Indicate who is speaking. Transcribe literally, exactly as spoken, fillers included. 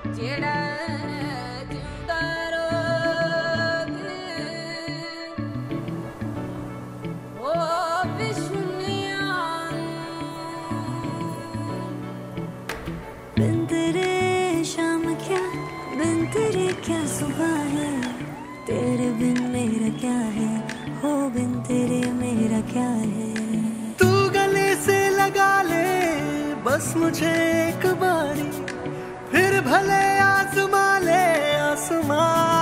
Speaker 1: जेड़ा जिंदा रोग ओ बिशुनिया
Speaker 2: बिन तेरे शाम क्या, बिन तेरे क्या सुबह है, तेरे बिन मेरा क्या है, हो बिन तेरे मेरा क्या है।
Speaker 3: तू गले से लगा ले बस मुझे एक बारी, फिर भले आसमां ले आसमां।